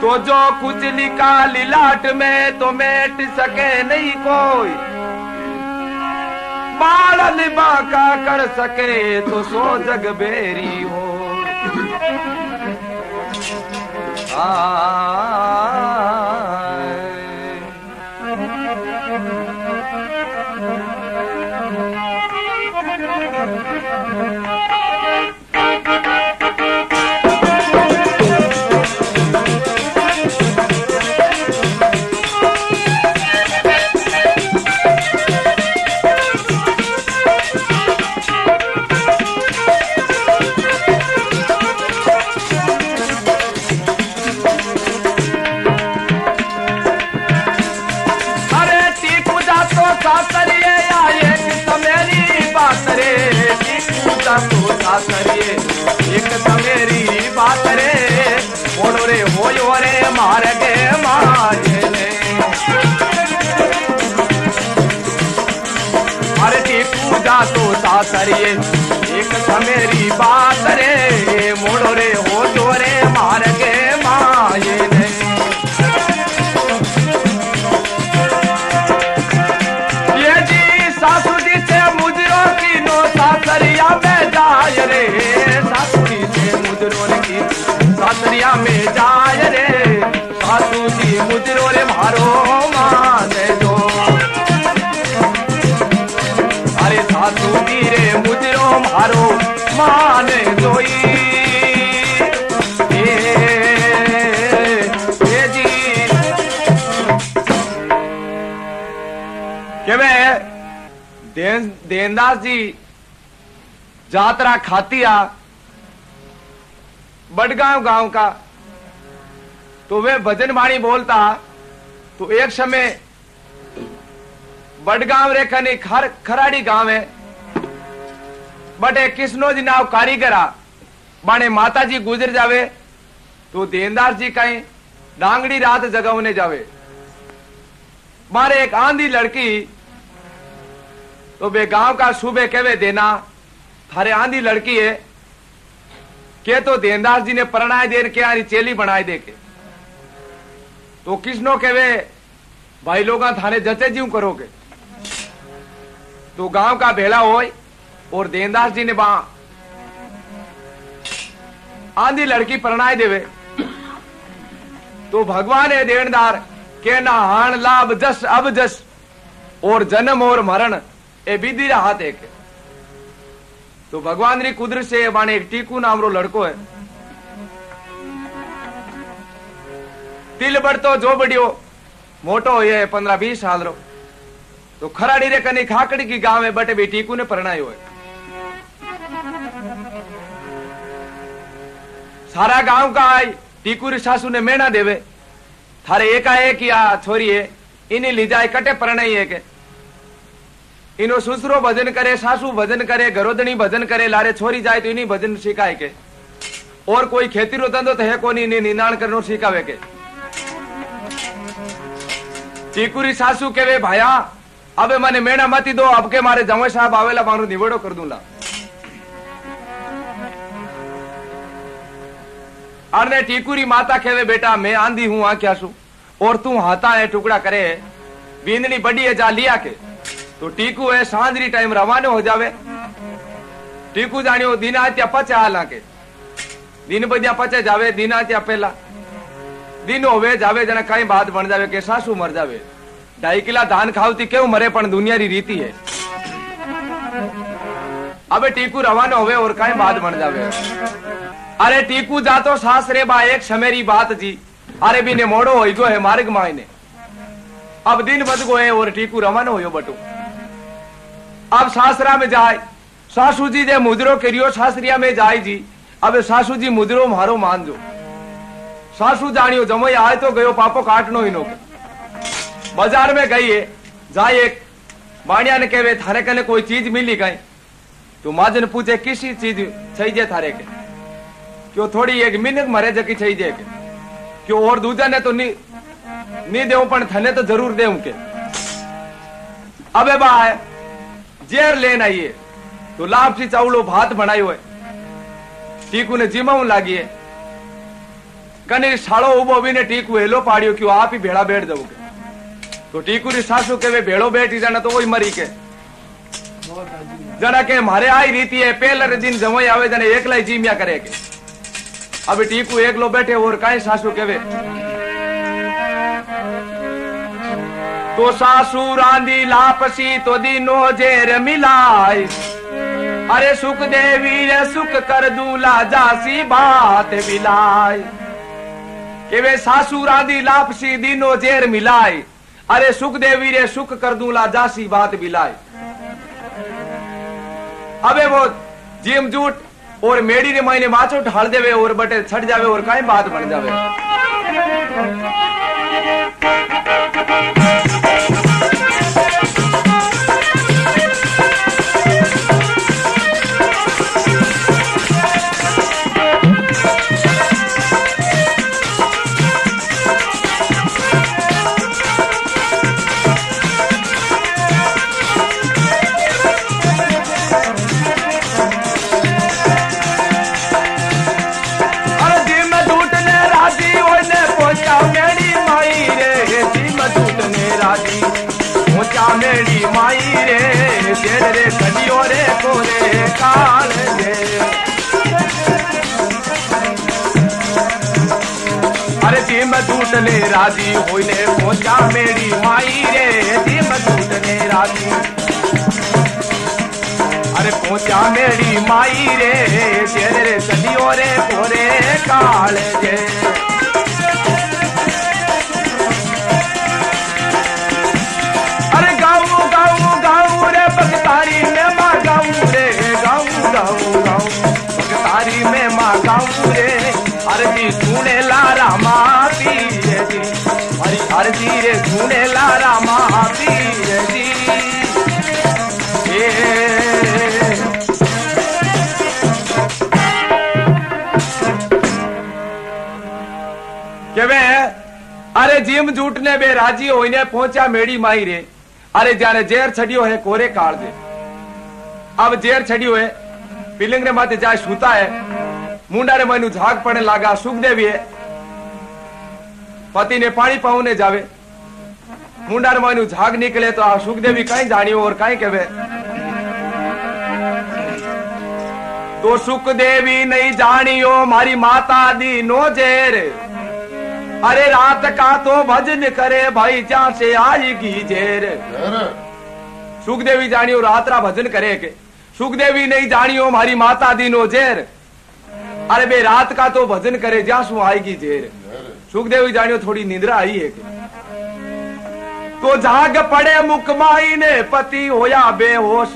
तो जो कुछ लिखा लिलाट में तो मेट सके नहीं कोई, बाल बाका कर सके तो सो जग बेरी हो। करिए एक तमेरी बात रे, बोलो रे होयो रे मार के मारे ने। अरे की पूजा तो सासरिए एक तमेरी बात रे, मोड़ो रे होयो रे मार के माये ने। ये जी सासू जी से मुजरो की नो सासरिया में जाय रे, सासू जी से मुजरो की सासरिया में जाय रे, सासू जी मुजरो रे मारो माने दो। अरे सासू जी रे मुजरो मारो माने दोई। देनदास जी जात्रा खातिया बड़गांव गांव का, तो वे भजन वाणी बोलता। तो एक समय बड़गांव रे कने खराड़ी गांव है, बटे किसनो जी नाव कारीगरा बाणे माता जी गुजर जावे, तो देनदास जी कहीं डांगड़ी रात जगवने जावे। मारे एक आंधी लड़की, तो बे गांव का सूबे कहवे देना थारे आंधी लड़की है के, तो देनदास जी ने परणाए दे के आरी चेली बनाए दे के। तो किसनो कहवे भाई लोगा थाने जचे जीव करोगे। तो गांव का भेला होय और देनदास जी ने बा आंधी लड़की परणाए देवे। तो भगवान है देनदार के ना हान लाभ जस अब जस, और जन्म और मरण ए विधि रा हाथ एक। तो भगवान री कुदरत से बाने एक टीकू नाम रो लड़को है, तिल बढ़तो जो बढ़ियो मोटो ये 15-20 साल रो। तो खराड़ी रे कनी खाकड़ी की गांव है, बटे भी टीकू ने परणायो है। सारा गांव का आई टीकू री सासू ने मेणा देवे, थारे एकाएक या छोरी है इन्हें ली जाए कटे परणाई है के। इनो ससुरो भजन करे, सासू भजन करे, घरोधनी भजन करे, लारे छोरी जाए तो इन्हीं भजन सिखाए के। और कोई खेती रो धंधो तो है कोनी, इन्हें निनाण करनो सिखावे के। टीकुरी सासू केवे भाया अबे मने मेणा मती दो, अब के मारे जमाई साहब आवेला मारू निवड़ो कर दूंला। अरे टीकुरी माता केवे बेटा मैं आंधी हूं आ क्या सू, और तू हाथा है टुकड़ा करे, बींदनी बड़ी है जा लिया के। तो टीकू है सांझरी टाइम रवानो हो जावे। टीकू जानियो दिन आत्या पचे हालां के, दिन बदिया पचे जावे, दिन आत्या पहला दिन होवे जावे जना कई बात बन जावे के सासू मर जावे। 2.5 किला धान खावती क्यों मरे पण दुनिया री रीति है। अबे टीकू रवानो होवे और कई बात बन जावे। अरे टीकू जातो सासरे बा एक समेरी बात जी, अरे भी ने मोड़ो हो गयो है मार्ग मायने। अब दिन बद गो है और टीकू रवानो होयो बटू। अब सासरा में जाए, सासू जी जे मुजरो करियो सासरिया में जाए जी। अब सासू जी मुजरो मारो मान जो। सासू जानियो जमोई आए तो गयो पापो काटनो इनो के। बाजार में गई है, जाए एक बाणिया ने कहवे थारे कने कोई चीज मिली गई। तो माजन पूछे किसी चीज चाहिए थारे के, क्यों थोड़ी एक मिनट मरे जकी चाहिए के, क्यों और दूजा ने तो नहीं देऊ पण थने तो जरूर देऊ के। अबे बा जेर लेन आइए, तो लापसी चावलो भात बनायो है। टीकू ने जिमाऊ लागी है, कने साड़ो उबो भी ने टीकू हेलो पाड़ियो क्यों आप ही भेड़ा बैठ जाओगे तो टीकू री सासू के वे भेड़ो बैठी जाना तो वही मरी के जना के मारे आई रीति है पहले दिन जमोई आवे जने एकला ही जीमिया करे के अभी टीकू एकलो बैठे और काई सासू केवे तो सासू रांदी लापसी तो दिनो जेर मिलाई अरे सुख देवी रे सुख कर दूला जासी बात मिलाई के वे सासू रांदी लापसी दिनो जेर मिलाई अरे सुख देवी रे सुख कर दूला जासी बात मिलाई अबे वो जिम जूट और मेड़ी रे मायने माचो ढाल देवे और बटे छट जावे और काई बात बन जावे मेरी माई रे तेरे रे कदियो रे कोरे काल रे अरे जिम टूटने राजी होइने पहुंचा मेरी माई रे जिम टूटने राजी अरे पहुंचा मेरी माई रे तेरे रे कदियो रे कोरे काल रे भगतारी में माँ गाऊं रे गाऊं गाऊं गाऊं भगतारी में माँ गाऊं रे अर्जी सुने लारा माँ पीरे जी हरी अर्जी रे सुने लारा माँ पीरे जी के वे अरे जिम जूटने बे राजी होने पहुंचा मेरी माई रे अरे जाने जेर छड़ियो है कोरे काल दे अब जेर छड़ियो है पिलिंग रे माथे जाए सूता है मुंडा रे मनु झाग पड़ने लागा सुखदेवी है पति ने पानी पाऊने जावे मुंडा रे मनु झाग निकले तो आ सुखदेवी कहीं जानियो और कहीं कहवे तो सुखदेवी नहीं जानियो मारी माता दी नो जेर अरे रात का तो भजन करे भाई जहां से आएगी जेर सुखदेवी जानियो रात रा भजन करे के सुखदेवी नहीं जानियो हमारी माता दीनो जेर अरे बे रात का तो भजन करे जहां सु आएगी जेर सुखदेवी जानियो थोड़ी निंद्रा आई है के तो जाग पड़े मुकमाई ने पति होया बेहोश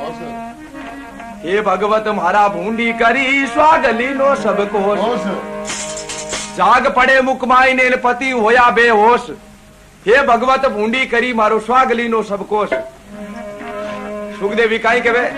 हे भगवत म्हारा भूंडी करी स्वागली नो सब कोश जाग पड़े मुकमाई ने पति होया बेहोश हे भगवत भूंडी करी मारो स्वागली नो सब कोश सुखदेवी काई कहे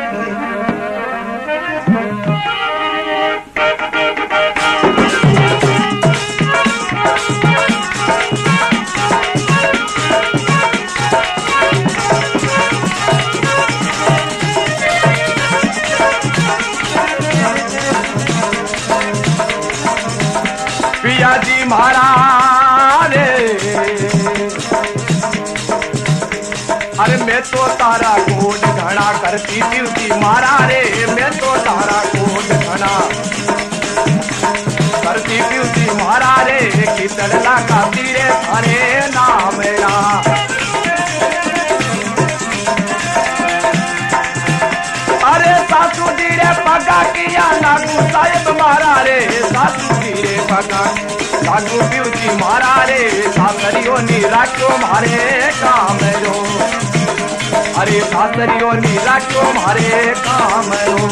पिया जी महाराज अरे मैं तो तारा कोट घना करती ड्यूटी मारा रे मैं तो तारा कोट घना करती ड्यूटी मारा रे कितला का तीरे थारे नाम मेरा अरे सासू जी रे पगा किया नागू साहेब मारा रे सासू जी रे पगा नागू ड्यूटी मारा रे सासरियो नी राखो मारे काम रो अरे सासरियो नी राखो मारे काम रो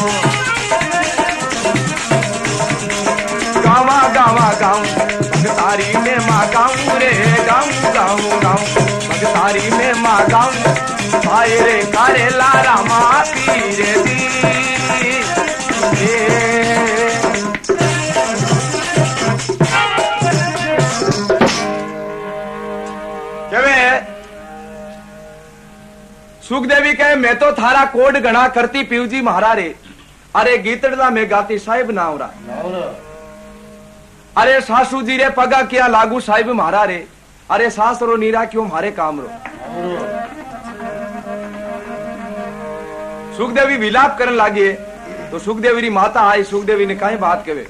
गावा गावा गाऊं भगतारी में माँ गाऊं रे गाऊं गाऊं गाऊं भगतारी में माँ गाऊं भाई रे कारे लारा माँ पीरे दी सुखदेवी कहे मैं तो थारा कोड गणा करती पीवजी महारा रे अरे गीतड़ा में गाती साहिब नावरा अरे सासू जी रे पगा क्या लागू साहिब मारा रे, अरे सास रो नीरा क्यों मारे काम रो। सुखदेवी विलाप करने लागी तो सुखदेवी री माता आई, सुखदेवी ने कई बात कहे।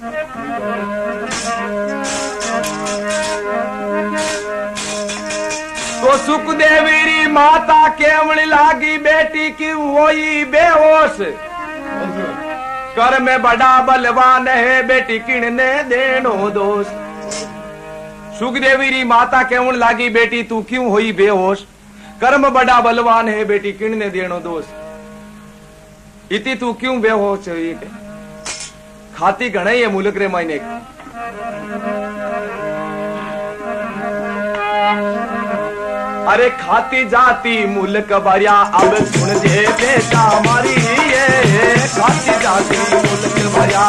तो सुखदेवी री माता केवल लागी बेटी की वही बेहोश, कर में बड़ा बलवान है बेटी किणने देनो दोष। सुखदेवी री माता केवल लागी बेटी तू क्यों हुई बेहोश, कर्म बड़ा बलवान है बेटी किणने देनो दोष। इति तू क्यों बेहोश हुई, खाती घणे ये मुल्क रे मायने। अरे खाती जाती मुल्क भरिया अब सुन जे बेटा मारी ये, खाती जाती मुल्क भरिया।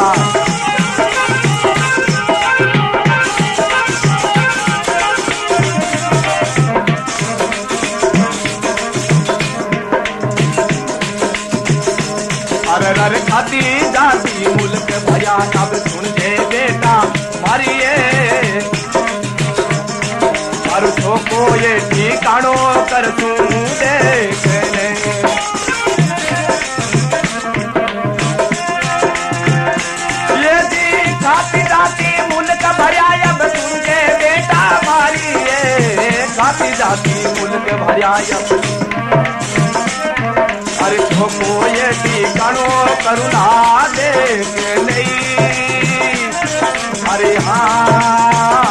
अरे खाती जाती मुल्क भरिया अब सुन जे बेटा मारी ये, और को ये ठिकानो कर तू देख ले। ये जी खाती जाती मुल्क भरिया अब सुन जे बेटा मारी ये, खाती जाती मुल्क भरिया अब। अरे को ये ठिकानो करुणा देख नहीं, अरे हाँ।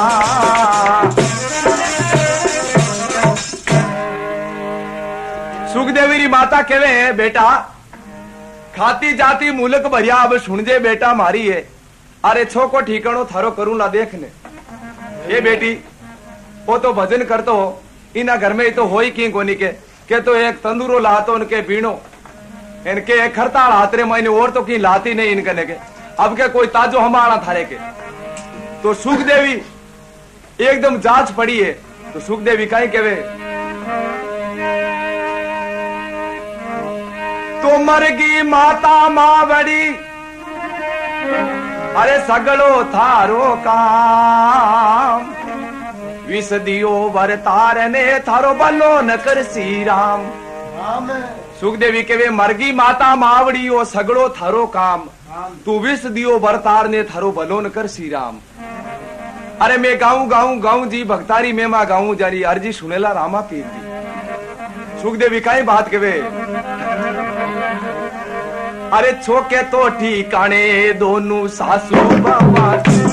सुखदेवी री माता कहे बेटा खाती जाती मुल्क भरिया अब सुन जे बेटा मारी है, अरे छो को ठिकानो थारो करू ला देखने। ये बेटी वो तो भजन करतो इना घर में ही तो हो ही की कोनी के तो एक तंदूरो लातो उनके पीणो, इनके एक खरताल हाथरे महीने और तो की लाती नहीं इनकने के, अब के कोई ताजो हमारा थारे के। तो सुखदेवी एकदम जांच पड़ी है, तो सुखदेवी कहीं कहे तो मरगी माता मावड़ी, अरे सगलो थारो काम, विष दियो वरतार ने थारो बलो न कर सी राम। सुखदेवी के वे मरगी माता मावड़ी ओ सगड़ो थारो काम, तू विष दियो वरतार ने थारो बलो न कर सी राम। अरे मैं गाऊं गाऊं गाऊं जी भक्तारी में मां गाऊं जारी अर्जी सुनेला रामा पीर जी। सुखदेवी काई बात के वे, अरे छोके तो ठिकाने दोनों सासू बाबा।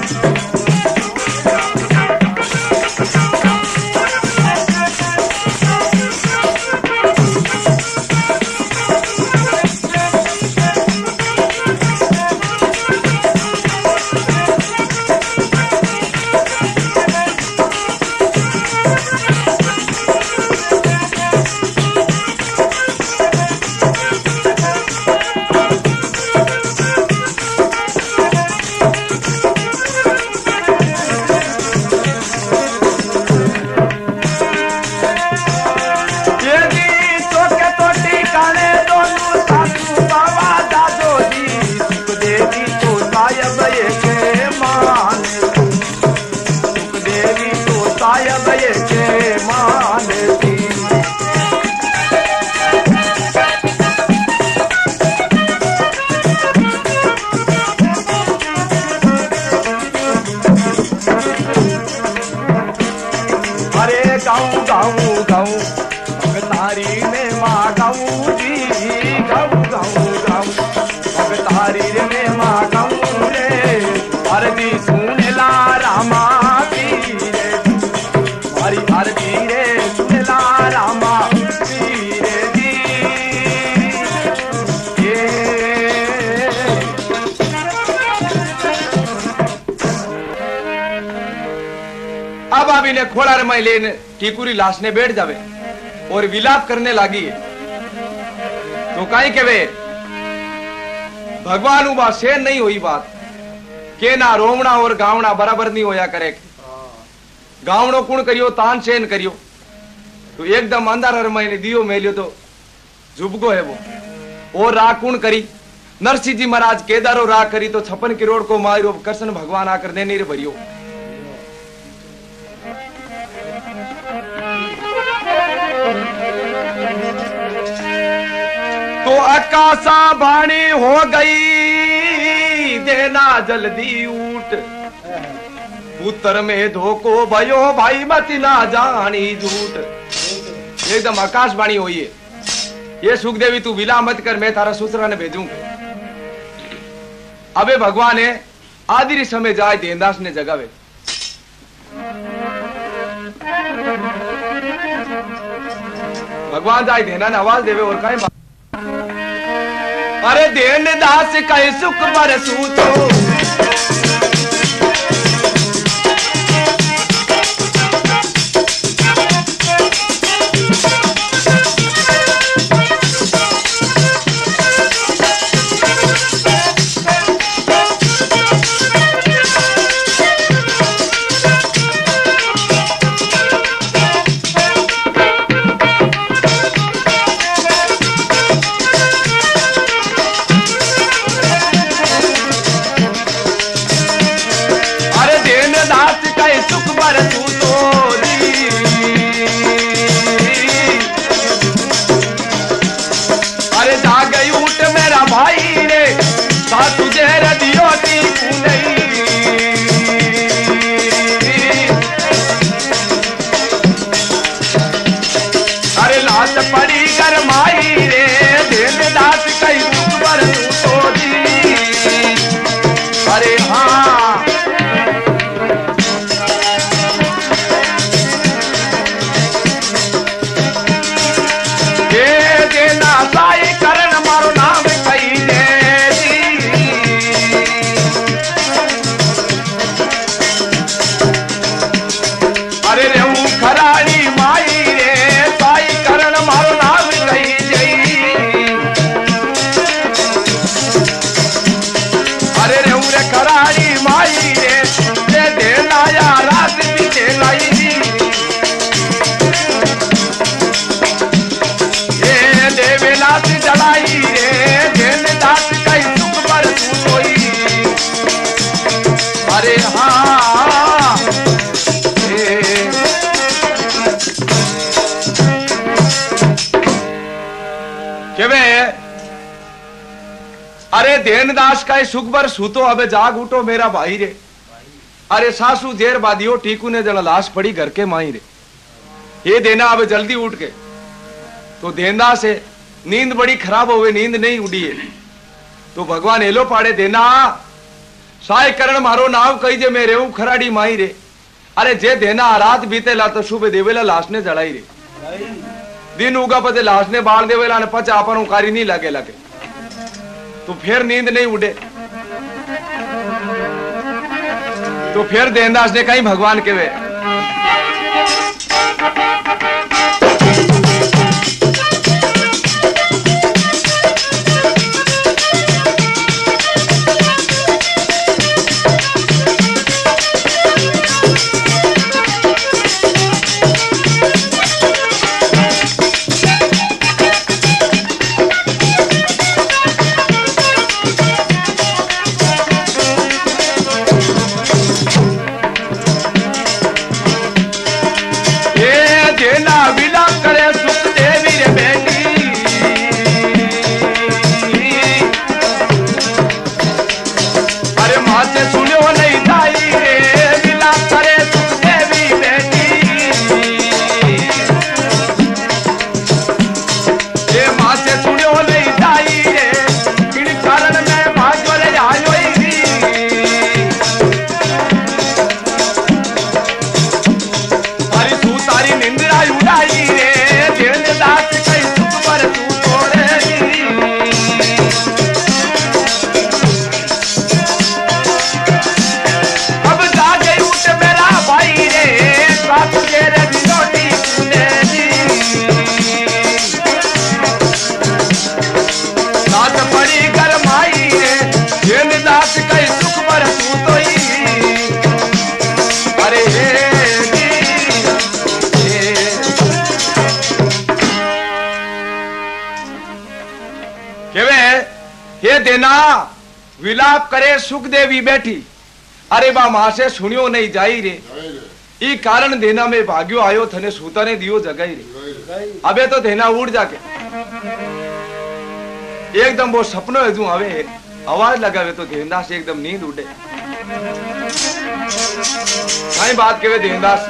गाऊं गाऊं गाऊं भगतारी में माँ गाऊं जी, गाऊं गाऊं गाऊं भगतारी में माँ गाऊं रे, आरती सुन ला रामा पीरे, हमारी आरती रे सुन ला रामा पीरे जी। अब अभी ने खोड़ा रे मैं लेने टीकुरी लाश ने बैठ जावे और विलाप करने लगी है। तो काई के वे भगवान उबा शेर नहीं हुई बात के ना रोवना और गावना बराबर नहीं होया करे। गावनो कुण करियो तान सेन करियो, तो एकदम अंधार मैंने दियो मेलियो तो जुबगो है वो। और राग कुण करी नरसिंह जी महाराज केदारो राग करी तो 56 करोड़ को मारो कृष्ण भगवान आकर देने रे भरियो। तो आकाशा बाणी हो गई देना जल्दी उठ पुत्र में धोको भयो भाई मत ना जानी झूठ। एकदम आकाशवाणी हुई है, ये सुखदेवी तू विला मत कर, मैं थारा ससुरा ने भेजूंगा। अबे भगवान है आदि समय जाए देनदास ने जगावे। भगवान जाए देना ने आवाज देवे और कहे अरे देनदास कहे सुख बरसू तो अरे देनदास का सुख बर सूतो अबे जाग उठो मेरा भाई रे। अरे सासू जेर बादियो टीकू ने जन लाश पड़ी घर के माई रे, ये देना अब जल्दी उठ के। तो देनदास है नींद बड़ी खराब होवे, नींद नहीं उड़ी है। तो भगवान एलो पाड़े देना साय करण मारो नाव कही जे मैं रेऊ खराड़ी माई रे। अरे जे देना रात बीतेला तो सुबह देवेला लाश ने जड़ाई रे, दिन उगा पते लाश ने बाल देवेला ने पच आपन उकारी नहीं लगे लगे, तो फिर नींद नहीं उड़े। तो फिर देनदास ने कहीं भगवान के वे देना विलाप करे सुख देवी बैठी। अरे बा मां से सुनियो नहीं जाई रे, ई कारण देना में भाग्यो आयो थने सूता ने दियो जगाई रे अबे तो देना उड़ जाके एकदम वो सपनो है जो आवे आवाज लगावे तो देवदास से एकदम नींद उड़े कई बात कहे देवदास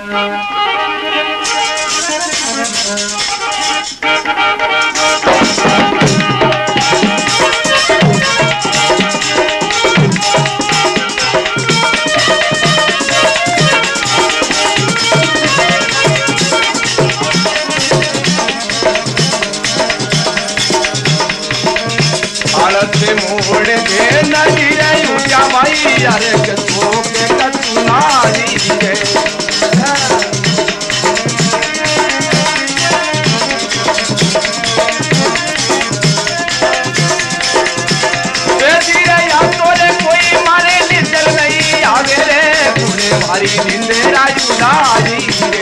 से मोड़ के नदी रे उठा भाई यार कसो के कतुनारी रे तेरी रे या तोरे कोई मारे निचल नहीं आगे रे तूने भारी निंदेरा उड़ारी रे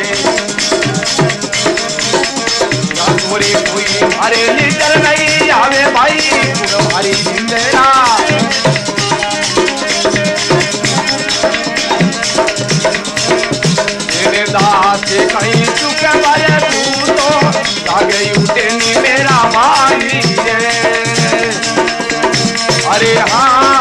या तोरे कोई मारे निचल नहीं आवे भाई हरी निंदेरा तेरे दास कहीं चुके मारे तू तो आगे उठे नी मेरा भाई रे अरे हाँ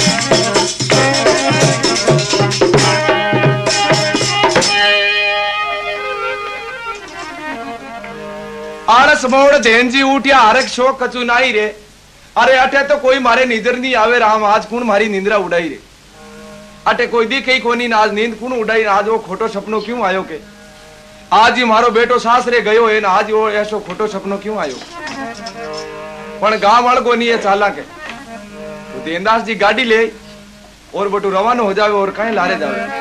आरस मोड़ देन जी उठिया हरक शोक कचू नाई रे अरे अटे तो कोई मारे नींदर नहीं आवे राम आज कौन मारी नींदरा उड़ाई रे अटे कोई दी कई कोनी आज नींद कौन उड़ाई आज वो खोटो सपनो क्यों आयो के आज ही मारो बेटो सास रे गयो है ना आज वो ऐसो खोटो सपनो क्यों आयो पण गांव वाल को नहीं है चाला के तो देनदास जी गाड़ी ले और बटू रवाना हो जावे और कहीं लारे जावे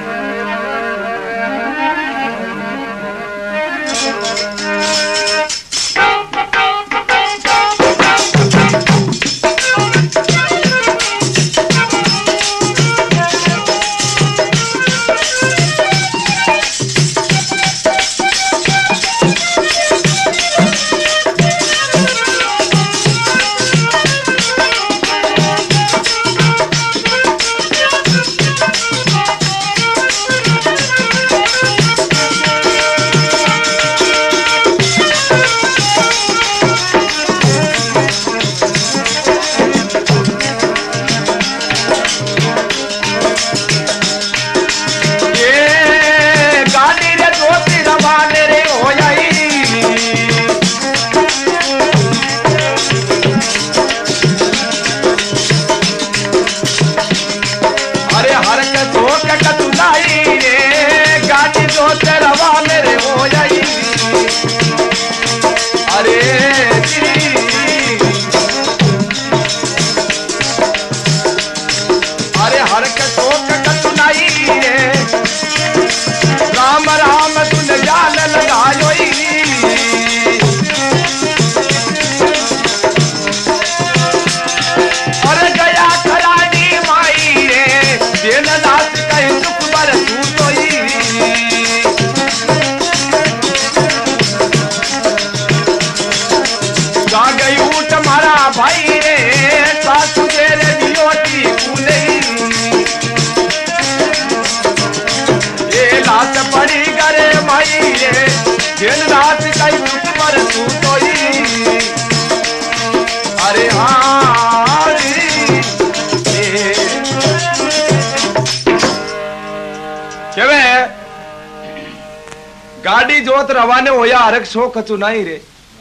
गाड़ी जोत रवाने होया हरक शो कचू नहीं रे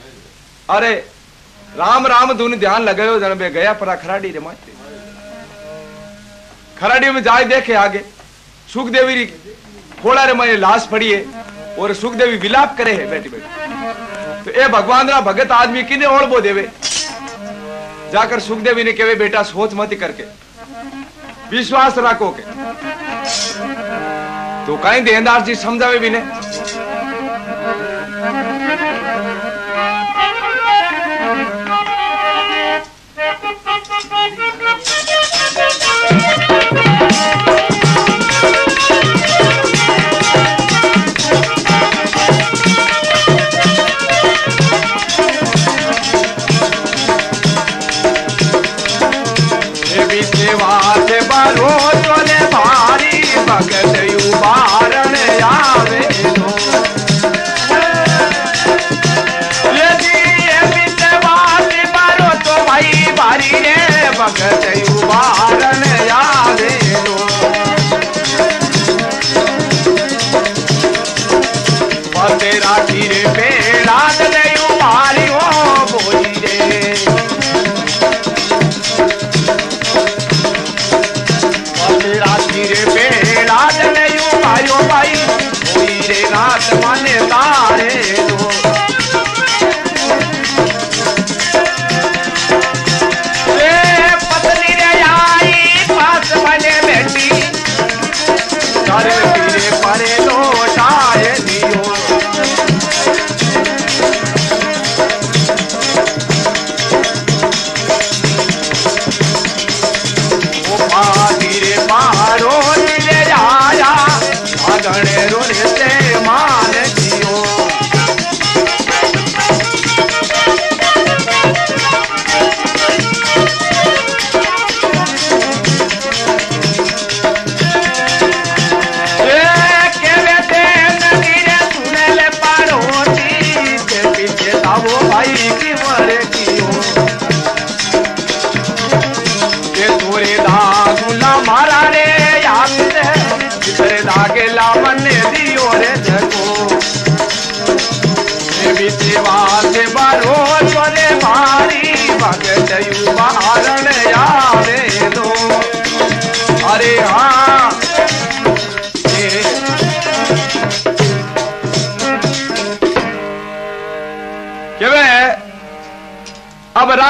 अरे राम राम धुन ध्यान लगायो जन बे गया परा खराड़ी रे माते खराड़ी में जाए देखे आगे सुखदेवी री खोड़ा रे मैं लाश पड़ी है और सुखदेवी विलाप करे है बैठी बैठी तो ए भगवान रा भगत आदमी किने ओढ़बो देवे जाकर सुखदेवी ने कहे बेटा सोच मत करके विश्वास रखो के तो कहीं देनदार जी समझावे भी ने सेवा से बरो तोले भारी भगत उबारण या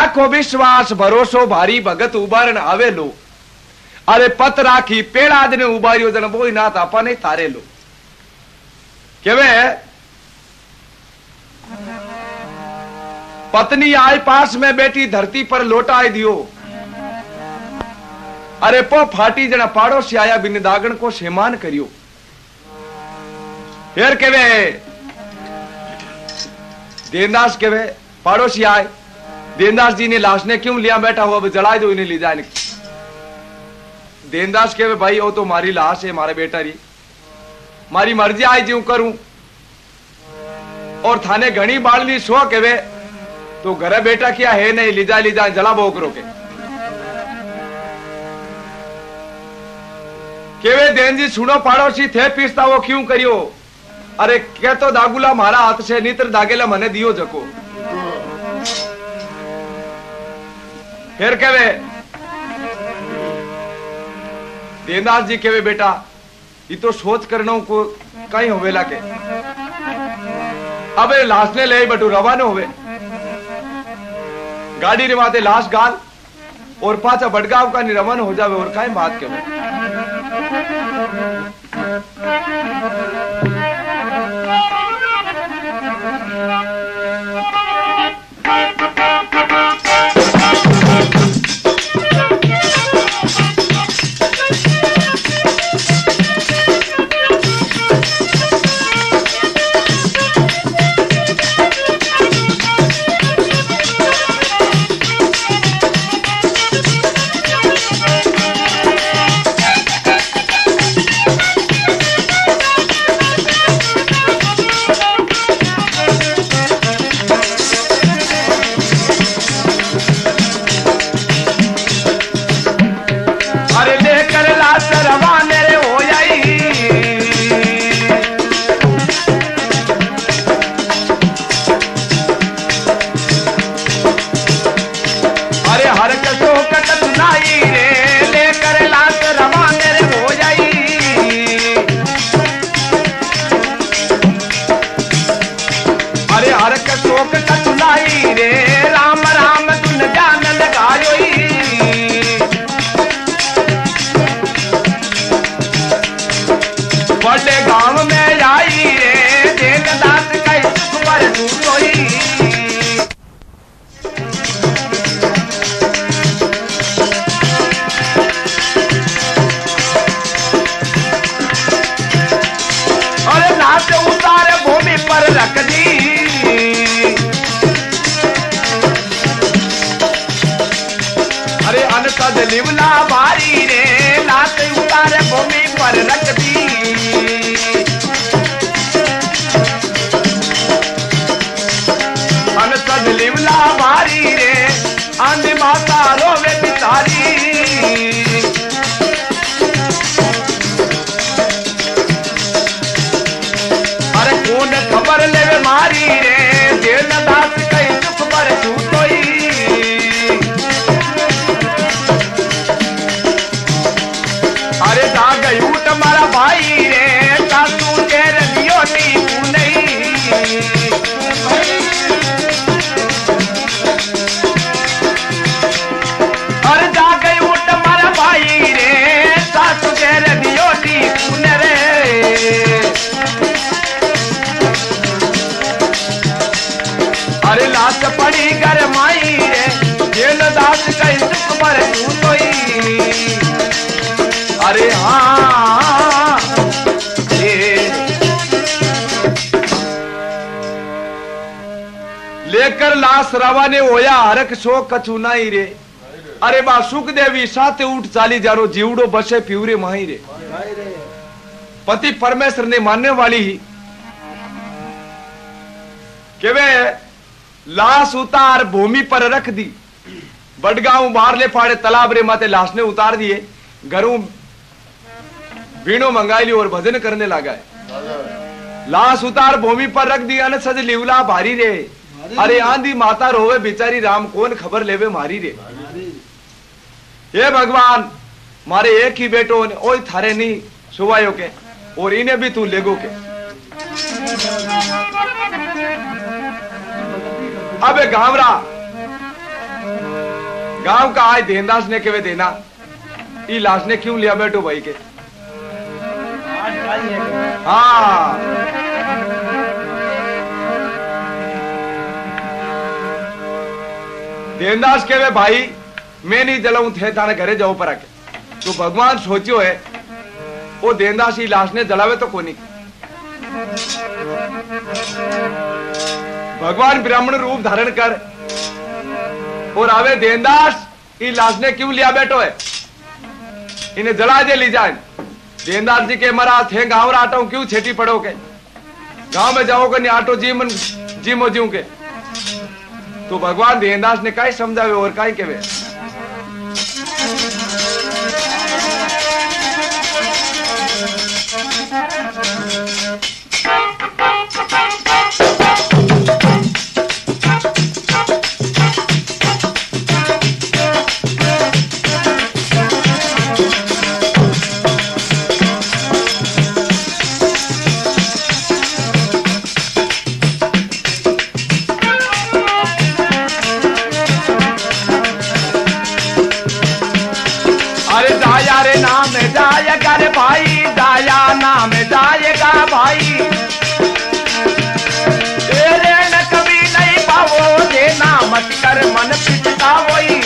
राखो विश्वास भरोसो भारी भगत उबारण आवे लो। अरे पत राखी पेड़ा दिन उबारियो जन बोई नाथ आपा नहीं तारे लो। केवे पत्नी आए पास में बैठी धरती पर लोटाए दियो। अरे पो फाटी जना पाड़ोसी आया बिन दागण को सेमान करियो। फिर केवे देनदास केवे पाड़ोसी आए, देनदास जी ने लाश ने क्यों लिया बैठा हुआ, जला दो इन्हें ले जाए। देनदास केवे भाई वो तो मारी लाश है, मारे बेटा री, मारी मर्जी आई ज्यों करूं। और थाने घनी बालनी सो केवे तो घरे बेटा क्या है नहीं, लीजा जला बोकरो के। केवे देन जी सुनो पाड़ोसी थे पीसता वो क्यों करियो। अरे क्या तो दागुला मारा हाथ से नीत्र दागेला मने दियो जको। फिर केवे देनदास जी केवे बेटा ये तो सोच करना को कहीं होवेला के। अब लाश ने ले बटू रवाना होवे, गाड़ी रे माते लाश गाल और पाचा बड़गांव का निरवन हो जावे। और काई बात के लिवला भारी रे लात उतारे भूमि पर रख दी। अनसद लिवला भारी रे आंधी माता रोवे बिचारी। अरे कौन खबर लेवे मारी रे देन दास कई दुख पर छूटोई। अरे जाग उठ मारा भाई रे सासू तेरे लियो नी नहीं। अरे जाग उठ मारा भाई रे सासू तेरे लियो नी रे। अरे लाश पड़ी कर माई रे जेल दास कई दुख पर छूटोई। अरे हाँ लेकर लाश रवाने होया हरक सो कछु नहीं रे। अरे बा सुख देवी साथे उठ चाली जारो जीवड़ो बसे प्यूरे माही रे। पति परमेश्वर ने मानने वाली ही केवे लाश उतार भूमि पर रख दी। बड़गांव बाहर ले फाड़े तालाब रे माते लाश ने उतार दिए। घरों वीणो मंगाई ली और भजन करने लगा है। लाश उतार भूमि पर रख दिया न सज लिवला भारी रे। अरे आंधी माता रोवे बेचारी राम कौन खबर लेवे मारी रे। हे भगवान मारे एक ही बेटो ओई थारे नहीं सुवायो के और इन्हें भी तू लेगो के। अबे घावरा गांव का आज देनदास ने केवे देना ई लाश ने क्यों लिया बैठो भाई के? हाँ देनदास केवे भाई मैं नहीं जलाऊं थे थाने घरे जाओ पर आके। तो भगवान सोचियो है वो देनदास ही लाश ने जलावे तो कोनी। भगवान ब्राह्मण रूप धारण कर और आवे देनदास ई लाश ने क्यों लिया बैठो है? इन्हें जला दे ली जाए। देनदास जी के मरा थे गांव आटो क्यों छेटी पड़ो के? गांव में जाओगे नहीं आटो जीमो जीव के। तो भगवान देनदास ने काई समझावे और काई केवे? जाएगा रे भाई दाया नाम जाएगा भाई तेरे न कभी नहीं पाओ देना मत कर मन पिटता वही।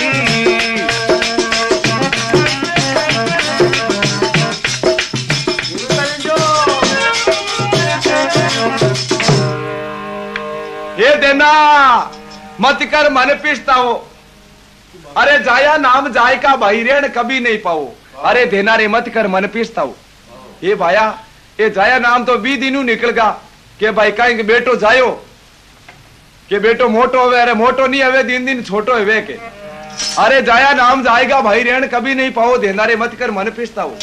ये देना मत कर मन पिटता हो। अरे जाया नाम जाएगा भाई रेण कभी नहीं पाओ। अरे देना रे मत कर मन पीसता हूं। ये भाया ये जाया नाम तो 20 दिनों निकलगा के भाई कहीं के बेटो जायो के बेटो मोटो हुए। अरे मोटो नहीं हवे दिन दिन छोटो हुए के। अरे जाया नाम जाएगा भाई रेण कभी नहीं पाओ देना रे मत कर मन पीसता हूं।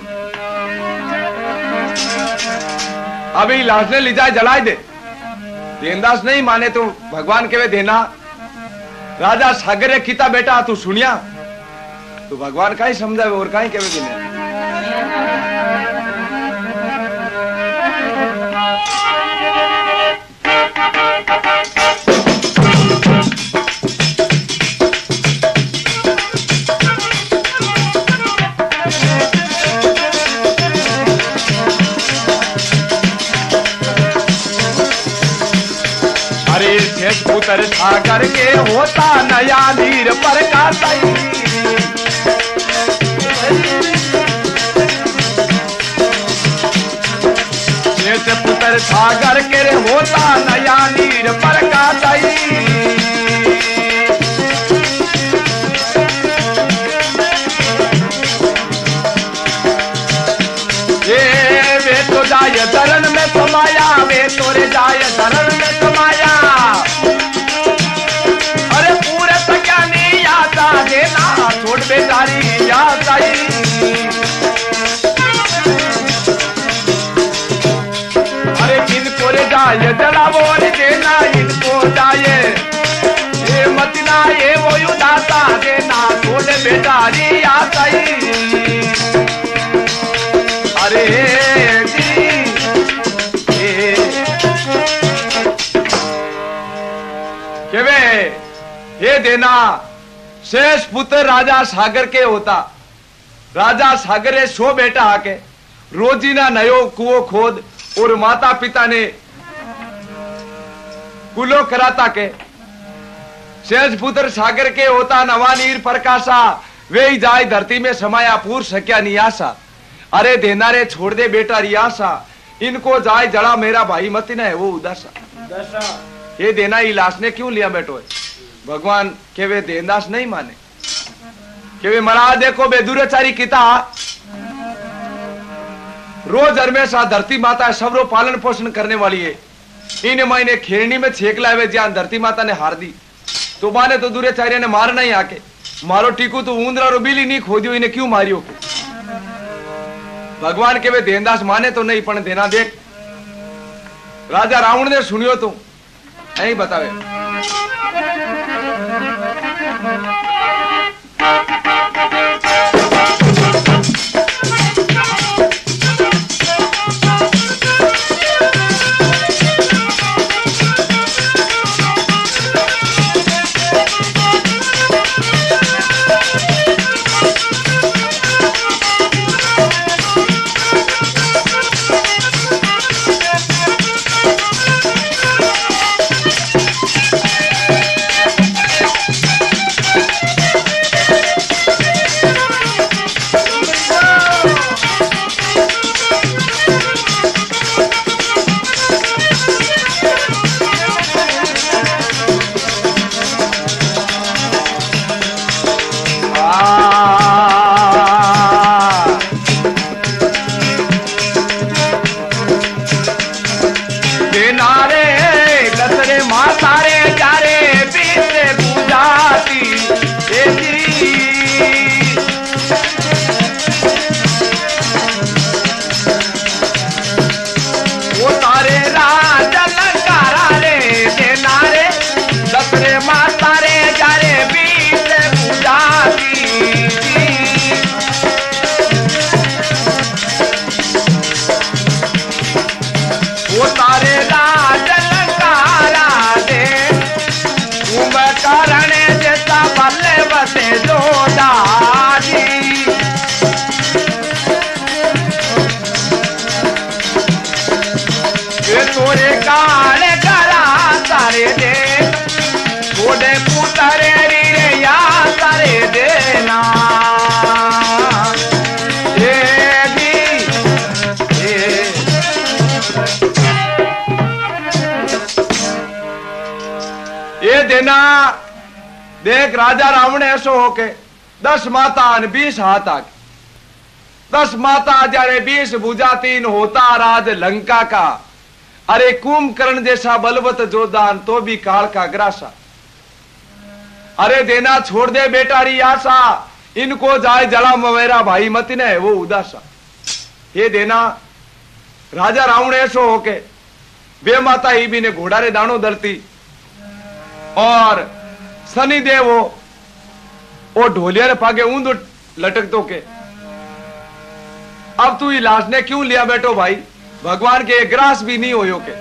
अभी लाश ने ली जाए जलाए दे। देनदास नहीं माने तो भगवान के वे देना राजा सागर किता बेटा तू सुनिया। तो भगवान का ही समझावे और का ही केवे दिने। अरे शेष पुत्र सागर के होता नया नीर पर का सही। पुत्र सागर के रे होता नया नीर पर का सही। वे तो जाय धरण में समाया वे तोरे जाय धरण में समाया। अरे पूरे क्या नहीं आता देना छोड़ बेचारी आता ही। जाए जलावो रे देना इनको जाए ये मत ना ये वो उदासा देना छोड़ बेचारी आता ही। अरे जी केवे ये देना शेष पुत्र राजा सागर के होता। राजा सागर 100 बेटा आके रोजीना नयो कुओं खोद और माता पिता ने कुलो कराता के। शेष पुत्र सागर के होता नवा नीर प्रकाशा वे ही जाए धरती में समाया पूर सक्या नियासा। अरे देना रे छोड़ दे बेटा रियासा इनको जाए जड़ा मेरा भाई मत न है वो उदासा। ये देना ही लाश ने क्यों लिया बैठो है? भगवान के वे देनदास नहीं माने के वे मरा देखो बेदुराचारी किता रोज हमेशा धरती माता सबरो पालन पोषण करने वाली है। इन मायने खेरनी में छेक लावे जहां धरती माता ने हार दी तो माने तो दुराचार्य ने मारना ही आके मारो टीकू तो ऊंदरा रो बिली नहीं खोदियो इन्हें क्यों मारियो? भगवान के वे देनदास माने तो नहीं पण देना देख राजा रावण ने सुनियो तो यही बतावे। देना रे दसरे माता रे जारे बीते पूजाती वो तारे राज लंकारा रे देना रे दसरे माता रे जारे बीते पूजाती वो तारे राज लंकारा दे तुम कारण जैसा बल्ले बसे जो दादी ये तोरे काल करा तारे दे थोड़े पुतरे रे या तारे देना ये देना देख राजा रावण ऐसो होके 10 माता 20 हाथ आके 10 माता जारे 20 भुजा 3 होता राज लंका का अरे कुंभकर्ण जैसा बलवत जोदान तो भी काल का ग्रासा अरे देना छोड़ दे बेटा री आशा इनको जाए जला मवेरा भाई मत ने वो उदासा ये देना राजा रावण ऐसो होके वे माता ही भी ने घोड़ा रे दानो दरती और शनि देव वो ढोलिया रे पागे ऊंद लटक तो के अब तू ही लाश ने क्यों लिया बैठो भाई भगवान के ग्रास भी नहीं होयो के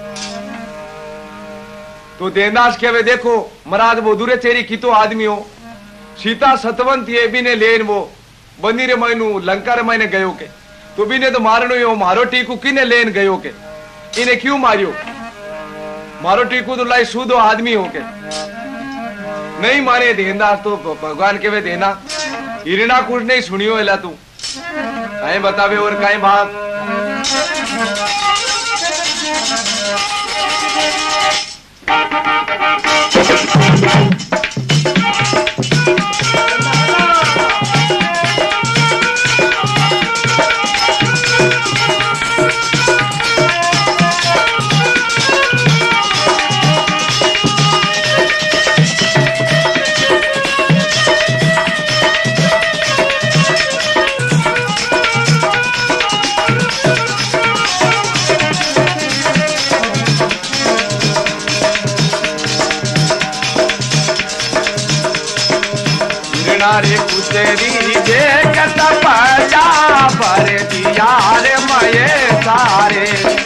तो देवदास के वे देखो महाराज वो दूरे चेरी की तो आदमी हो सीता सतवंत ये भी ने लेन वो बनी रे मैनू लंका रे मैंने गयो के तो भी ने तो मारनो यो मारो टीकू किने लेन गयो के इन्हें क्यों मारियो मारो टीकू तो लाई सूदो आदमी हो के नहीं मारे देनदास तो भगवान के वे देना हिरणा कुछ नहीं सुनियो एला तू कहीं बतावे और कहीं बात रे कुचेरी जे कतपजा पर दिया रे मये सारे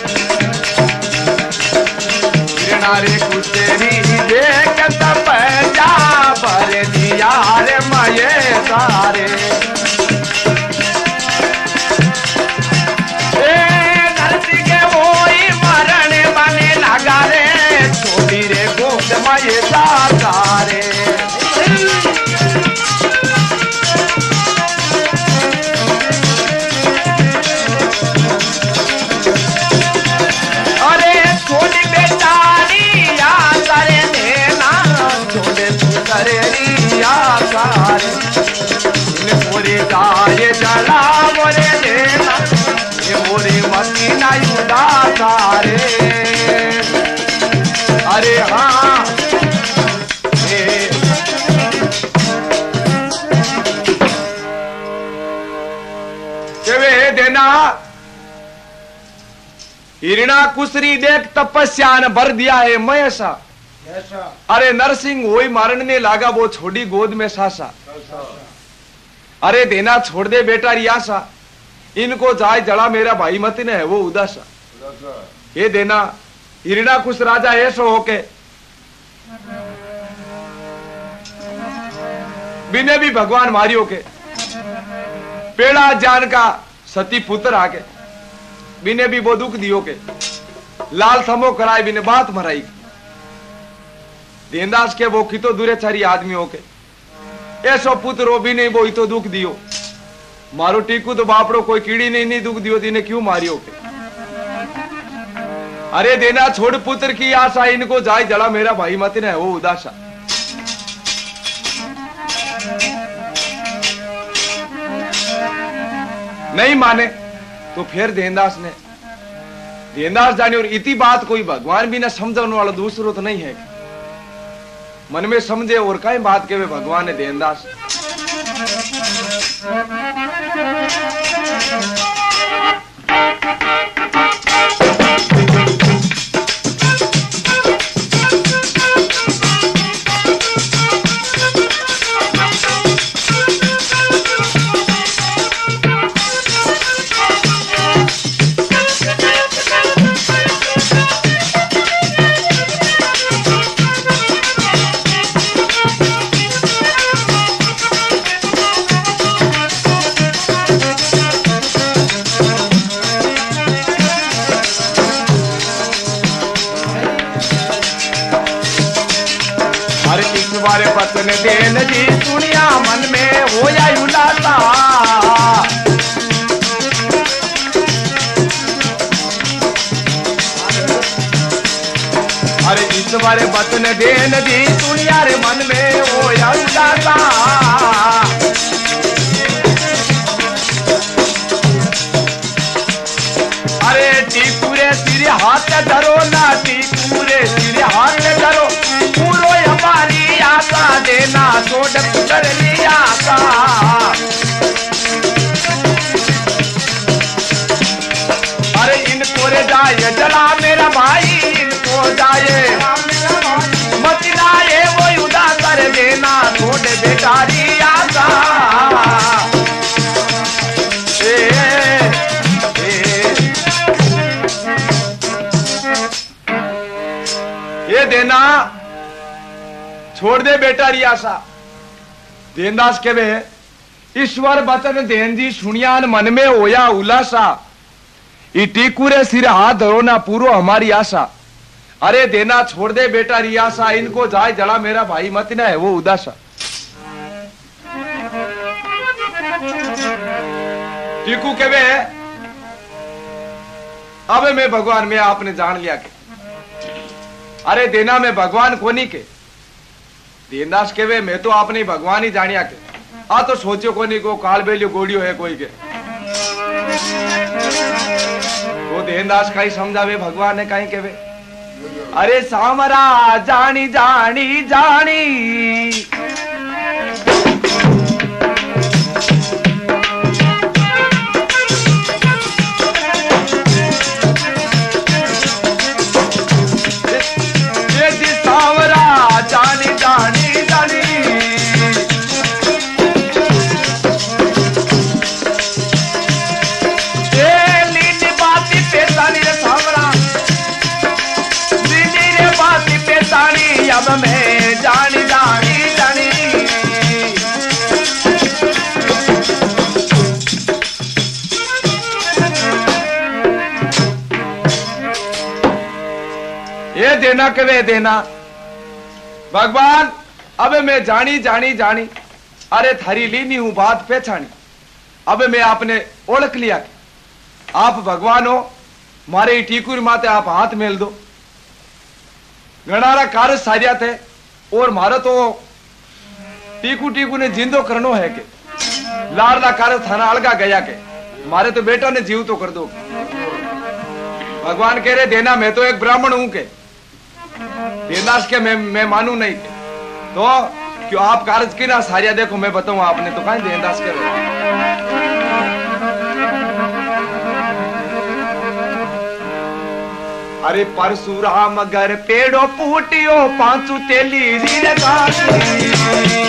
रे कुचेरी जे कतपजा पर दिया रे मये सारे नरसी के वही मरण बने लगा रे छोटी रे गोद मये सारे मोरे जाए जला मोरे देना ये मोरे मती नहीं उदासारे अरे हाँ देना हिरणा कुसरी देख तपस्या ने भर दिया है मयसा अरे नरसिंह वही मारने लगा वो छोड़ी गोद में सासा अरे देना छोड़ दे बेटा रियासा इनको जाए जड़ा मेरा भाई मत ने है वो उदासा ये देना हिरणा कुछ राजा ऐसो होके बिने भी भगवान मारियो के पेड़ा जान का सती पुत्र आके बिने भी वो दुख दियो के लाल थमो कराए बिने बात मराई देनदास के वो कितो दूरे चारी आदमी हो के ऐसो पुत्र रो भी नहीं वो ही तो दुख दियो मारो टीकू तो बापड़ो कोई कीड़ी नहीं दुख दियो दिने क्यों मारियो के अरे देना छोड़ पुत्र की आशा इनको जाए जड़ा मेरा भाई मत ने वो उदासा नहीं माने तो फिर देनदास ने देनदास जाने और इतनी बात कोई भगवान भी ना समझने वाला दूसरो तो नहीं है। मन में समझे और कई बात के वे भगवान है देनदास। वचन देन जी सुनिया मन में होया उलासा। अरे ईश्वर वचन देन जी सुनिया रे मन में होया उलासा। अरे टीकूरे सिर हाथ धरो ना, टीकूरे सिर हाथ धरो, पूरो हमारी आशा देना छोड़ कर लिया आशा। अरे इनको रे जाए जला मेरा भाई, इनको जाए मत लाए वो उदास कर देना छोड़ बेचारी आशा। ये देना छोड़ दे बेटा री आशा। देनदास केवे ईश्वर वचन देन जी सुनियान मन में होया उलासा। ई टीकूरे सिर हाथ धरो ना पूरो हमारी आशा। अरे देना छोड़ दे बेटा री आशा, इनको जाए जला मेरा भाई मत ना है वो उदासा। टीकू केवे अब मैं भगवान में आपने जान लिया के। अरे देना में भगवान कोनी के। देनदास केवे मैं तो आपने भगवान ही जानिया के। आ तो सोचो कोनी को काल बेलियो गोड़ियो है कोई के। वो देनदास का ही समझावे भगवान ने कहीं केवे। अरे सामरा जानी जानी जानी, जानी जानी जानी, लीनी बाती पेशानी रे सामरा, लीनी रे बाती पेशानी, अब मैं जानी जानी जानी। ये देना कवे देना भगवान अब मैं जानी जानी जानी। अरे थारी लीनी हूं बात पहचानी। अब मैं आपने ओळख लिया कि आप भगवान हो। मारे टीकुर माते आप हाथ मेल दो। गणारा कार्य सारिया थे और मारो तो टीकू टीकू ने जिंदो करनो है के लाडला कार्य थाना अलगा गया के मारे तो बेटा ने जीव तो कर दो। भगवान कह रहे देना मैं तो एक ब्राह्मण हूं के। देनदास के मैं मानू नहीं तो क्यों आप कार्य की ना सारिया देखो मैं बताऊं आपने तो कहीं देनदास के। अरे परशुराम घर पेड़ो पूटियो पांचू तेली रीर गाती।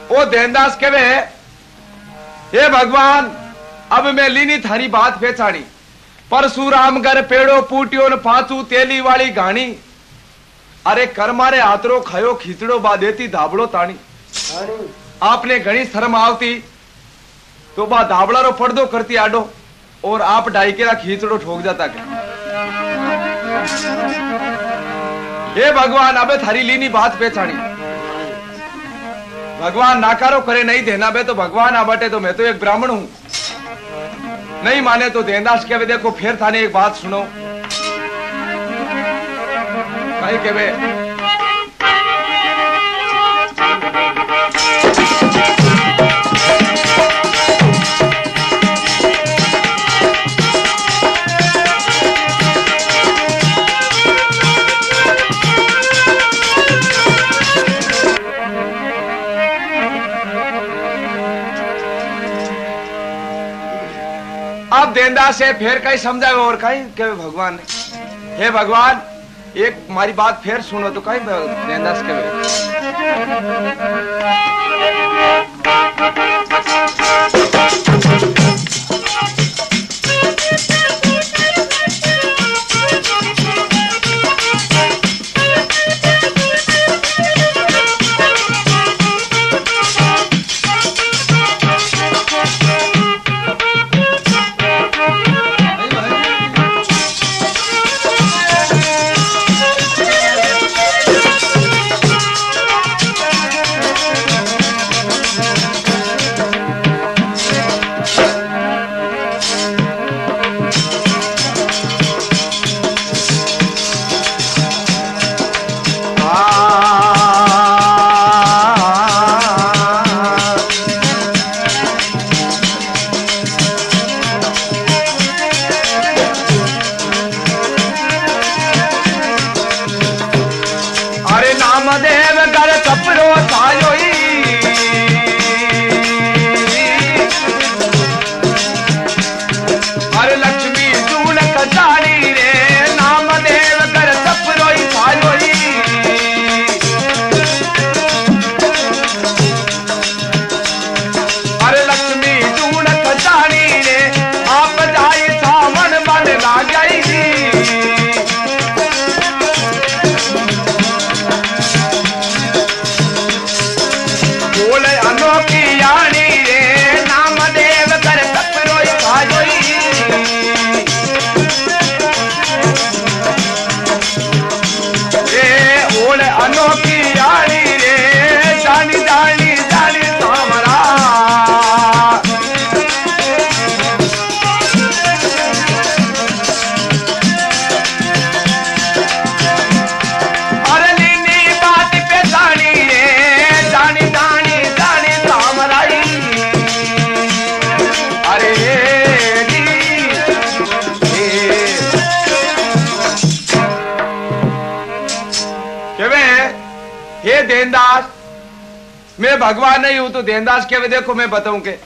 ओ देनदास कहे हे भगवान अब मैं लीनी थारी बात पहचानी परशुराम घर पेड़ो पूटियो न पाचू तेली वाली घाणी अरे कर मारे हाथरो खायो खींचड़ो बा देती धाबड़ो ताणी आपने घनी शर्म आवती तो बा धाबड़ा रो पर्दो करती आडो और आप डाइकेरा खींचड़ो ठोक जाता क्या हे भगवान अबे थारी लीनी बात पहचानी भगवान नाकारो करे नहीं देना बे तो भगवान आ बटे तो मैं तो एक ब्राह्मण हूं नहीं माने तो देनदास के देखो फिर थाने एक बात सुनो कहीं के बे अब देनदास से फिर कहीं समझाए और कहीं के भगवान ने हे भगवान एक हमारी बात फिर सुनो तो कहीं देनदास के देनदास मैं भगवान नहीं हूं तो देनदास के देखो मैं बताऊं के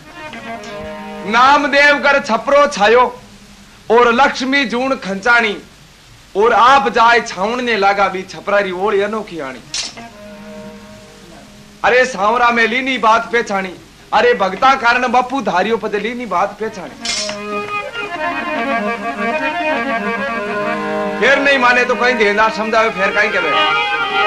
नामदेव कर छपरो छायो और लक्ष्मी जून खंचाणी और आप जाए छावण ने लगा भी छपरारी ओढ़ अनोखी आनी अरे सांवरा में लीनी बात पहचानी अरे भक्ता कारण बप्पू धारियों पद लीनी बात पहचानी फिर नहीं माने तो कहीं देनदास समझावे फिर कहीं के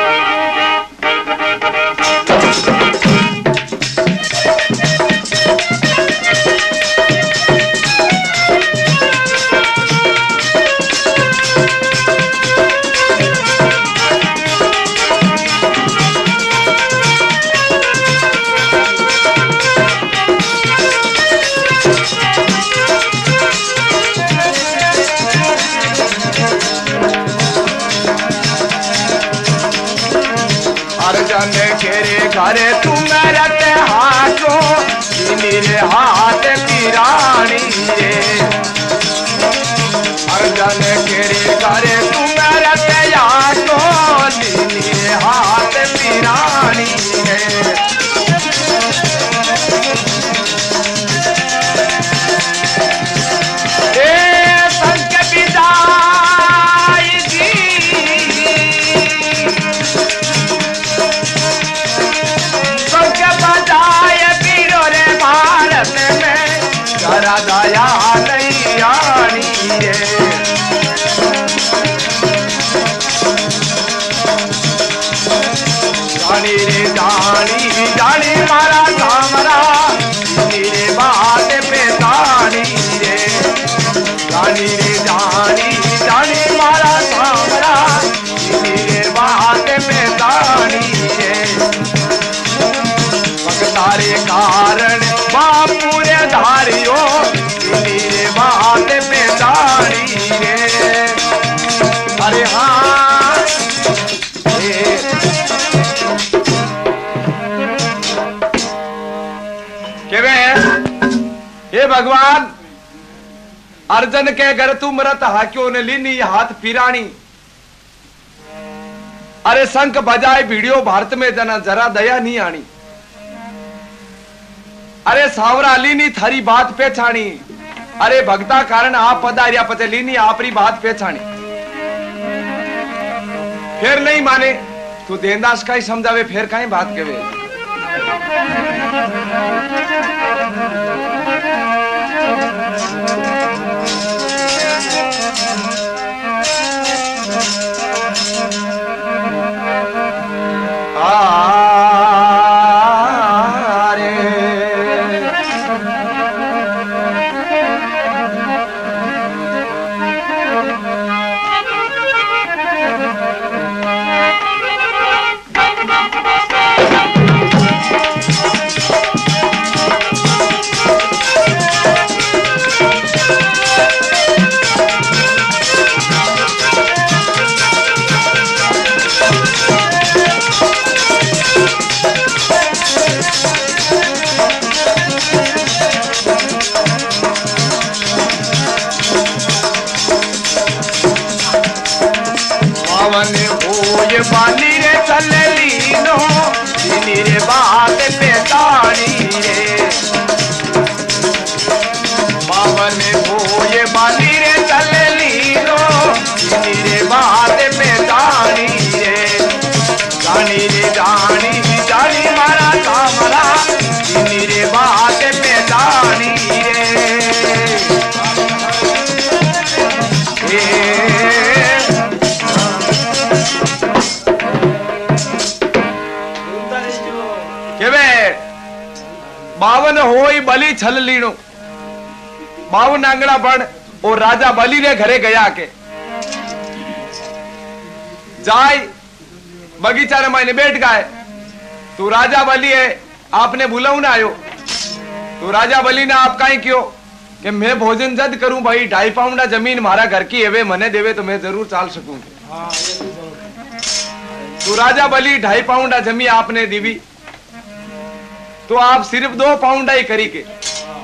घरे तुम रहते हाथों मेरे हाथ की रानी रे अर्जन केरे घरे तुम रहते हाथों मेरे हाथ की रानी रे जा माया नहीं आनी रे। जानी रे जानी जानी मारा सामरा मेरे बात पे जानी रे। जानी रे जानी जानी मारा सामरा मेरे बात पे जानी रे। भक्तारे कारण बापूरे धारियो मेरे बात पे जानी रे। अरे हाँ हे भगवान अर्जन के घर तू मरत हाक्यो ने लीनी हाथ फिरानी। अरे शंख बजाए वीडियो भारत में जना जरा दया नहीं आनी। अरे सावरा लीनी थारी बात पहचानी। अरे भक्ता कारण आप पधारिया पते लीनी आपरी बात पहचानी। फिर नहीं माने तू देनदास का ही समझावे फिर कहीं बात कहे। बाली रे चल लीनो रे बात पे तानी रे। बावन हो ये बाली रे चल लीनो रे बात पे तानी रे। जानी रे जानी जानी मारा सामरा रे बात पे तानी बावन होई बलि छल लीणो। बावन आंगड़ा बन और राजा बलि रे घरे गया के जाय बगीचा रे मायने बैठ गए। तू राजा बलि है आपने बुलाऊ ना आयो। तो राजा बलि ने आप कहीं क्यों कि मैं भोजन जद करूं भाई 2.5 पाउंडा जमीन मारा घर की है मने देवे तो मैं जरूर चाल सकूं। तो राजा बलि 2.5 पाउंडा जमीन आपने दीवी तो आप सिर्फ 2 पाउंडा ही करी के।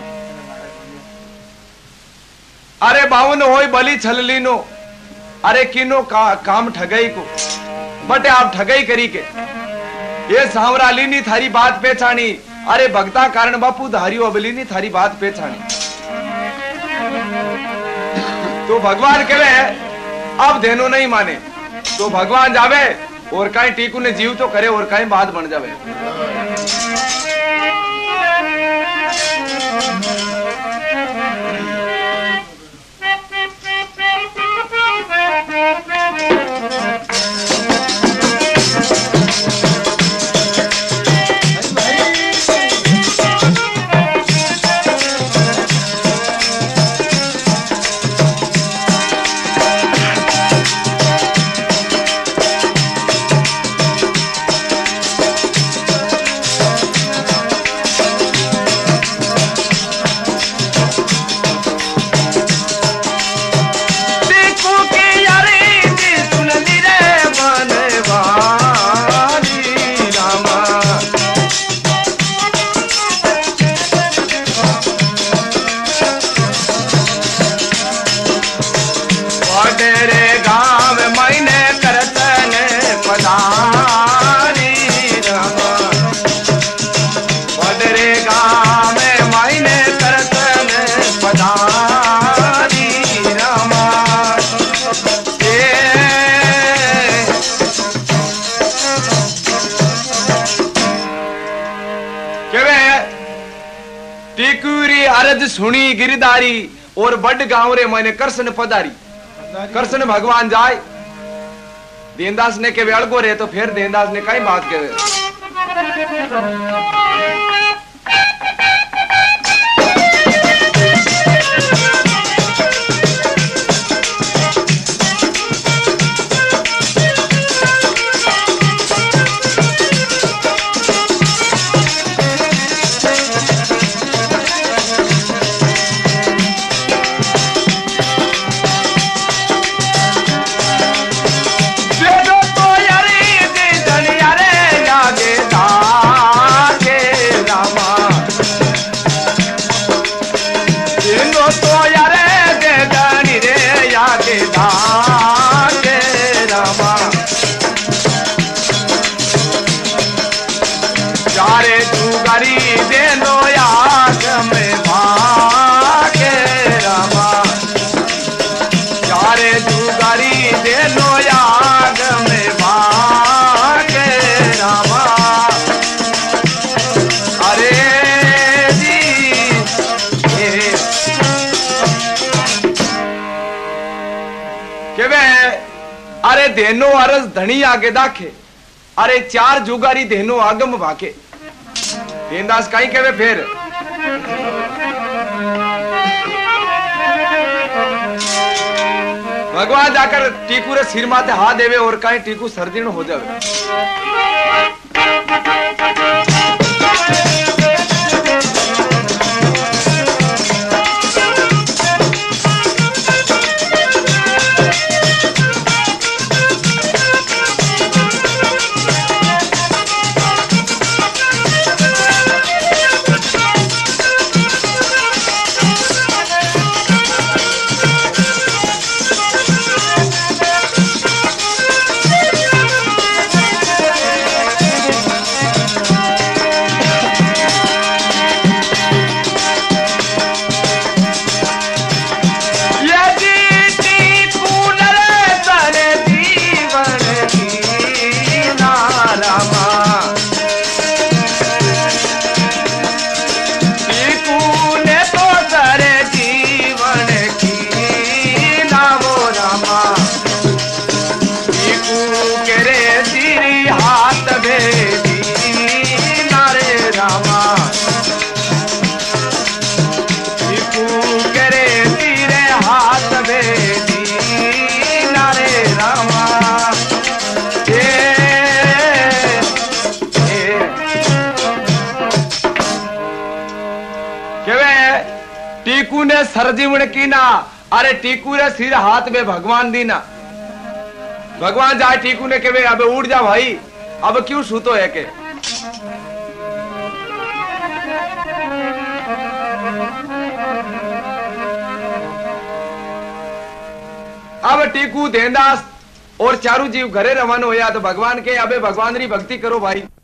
अरे बावन होई बलि छल लीनो। अरे किनो काम ठगाई को बटे आप ठगाई करी के। ये सांवरा लीनी थारी बात पहचानी। अरे भक्ता कारण बापू धारियो अबलीनी थारी बात पहचानी। तो भगवान कहे अब धेनो नहीं माने तो भगवान जावे और कहीं टीकू ने जीव तो करे और कहीं बात बन जावे। टीकुरी अरज सुनी गिरदारी और बड़ गांव रे मैंने कृष्ण पधारी। कृष्ण भगवान जाए देनदास ने के वेलगो रे तो फिर देनदास ने कई बात कहे। अरे देनो अरस धनी आगे दाखे, अरे चार जुगारी देनो आगम भाके। देनदास कहीं कहे फिर भगवान जाकर टीकू रे सिर माथे हाथ देवे और कहीं टीकू सर्दीण हो जावे। टीकू ने सरजीवन की ना, अरे टीकू रे सिर हाथ में भगवान दी ना। भगवान जाए टीकू ने के अब उठ जा भाई, अब क्यों सूतो है के। अब टीकू देनदास और चारू जीव घरे रवाना होया तो भगवान के अबे भगवान री भक्ति करो भाई।